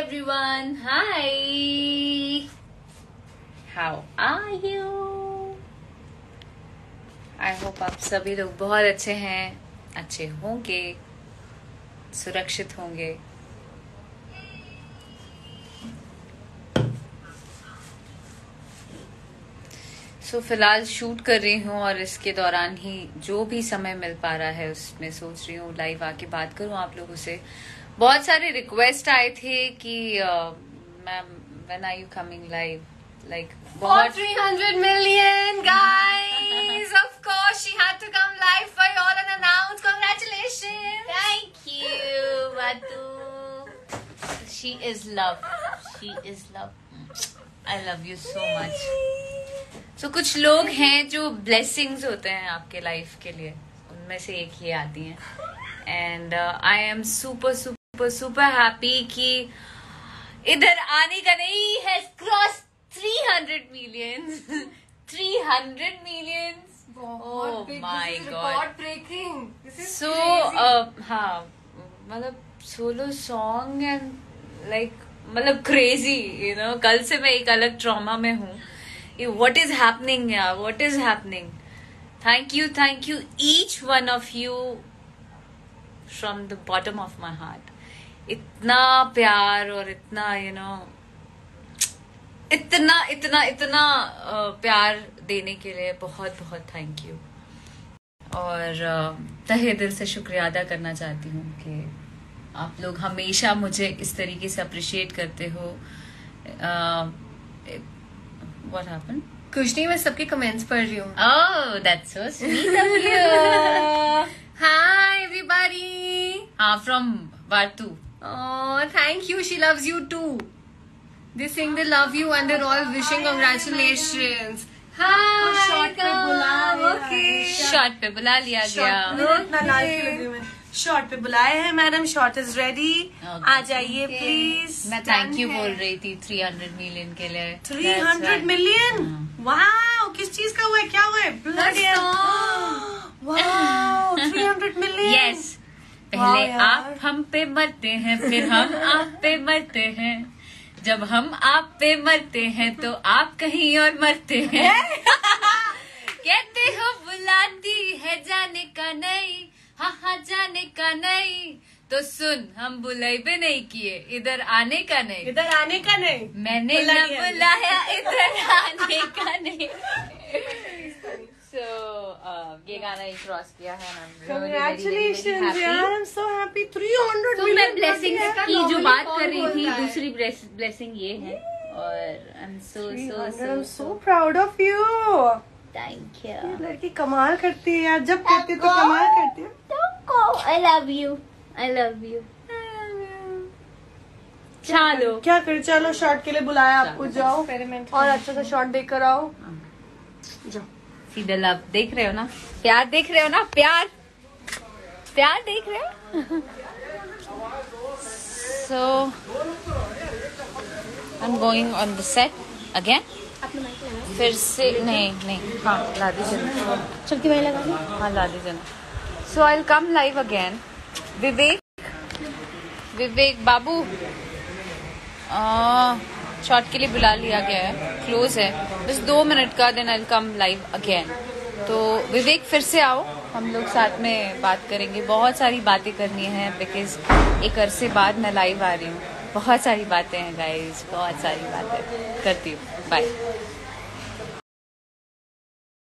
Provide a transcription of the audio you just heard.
everyone. Hi. How are you? I hope आप सभी लोग बहुत अच्छे हैं, अच्छे होंगे, सुरक्षित होंगे। फिलहाल शूट कर रही हूँ और इसके दौरान ही जो भी समय मिल पा रहा है उसमें सोच रही हूँ लाइव आके बात करूँ आप लोगों से। बहुत सारे रिक्वेस्ट आए थे कि ma'am when are you coming live, like बहुत 300 million guys. Of course she had to come live for you all and announce. Congratulations. Thank you Batu. She is love. She is love. I love you so much. कुछ लोग हैं जो blessings होते हैं आपके life के लिए, उनमें से एक ही आती हैं। And I am super super super happy कि इधर आने का नहीं है cross 300 millions 300 millions. Oh my god, so हाँ, मतलब सोलो सॉन्ग एंड लाइक मतलब क्रेजी, यू नो। कल से मैं एक अलग ट्रॉमा में हूँ। What is happening here? What is happening? Thank you each one of you from the bottom of my heart. इतना प्यार और इतना इतना प्यार देने के लिए बहुत बहुत थैंक यू। और तहे दिल से शुक्रिया अदा करना चाहती हूँ कि आप लोग हमेशा मुझे इस तरीके से अप्रिशिएट करते हो। What happened? कुछ नहीं, मैं सबके कमेंट्स पढ़ रही हूँ। Oh, that's so sweet of you. Hi everybody. From Vartu. Oh, thank you. She loves you too. They sing they love you and they're all wishing congratulations. Hi. Short पे बुला Okay. Short पे बुला लिया गया। Short पे बुलाए हैं madam. Short is ready. आ जाइए प्लीज। मैं थैंक यू बोल रही थी 300 मिलियन के लिए। 300 मिलियन, वाह। किस चीज का हुआ है, क्या हुआ है? वाह 300 मिलियन। यस, पहले आप हम पे मरते हैं, फिर हम आप पे मरते हैं। जब हम आप पे मरते हैं तो आप कहीं और मरते हैं। कहते हो बुलाती है जाने का नहीं, हाँ जाने का नहीं, तो सुन हम बुलाई भी नहीं किए, इधर आने का नहीं। इधर आने का नहीं, मैंने न बुलाया, इधर आने का नहीं। ये गाना ही क्रॉस किया है ना। Congratulations यार, I'm so happy। 300 तो मैं ब्लेसिंग्स की जो बात कर रही थी, दूसरी ब्लेसिंग ये है। और I'm so proud of you। Thank you। ये लड़की कमाल करती है यार, जब कहती है तो कमाल करती है। I love you। I love you। चलो क्या कर, चलो शॉट के लिए बुलाया आपको, जाओ और अच्छा सा शॉट देकर आओ। जाओ। सीधा लव देख रहे हो ना, प्यार देख रहे हो ना, प्यार देख रहे हो। So I'm going on the set again। फिर से नहीं, हाँ ला दीजिए, चल के भाई लगा दो। हाँ ला दीजिए ना। So I'll come live again। Vivek Babu shot के लिए बुला लिया गया है, क्लोज है, बस 2 मिनट का, then I'll come live again। तो विवेक फिर से आओ, हम लोग साथ में बात करेंगे। बहुत सारी बातें करनी है बिकॉज एक अरसे बाद मैं लाइव आ रही हूँ। बहुत सारी बातें हैं गाइज, बहुत सारी बातें करती हूँ। बाय।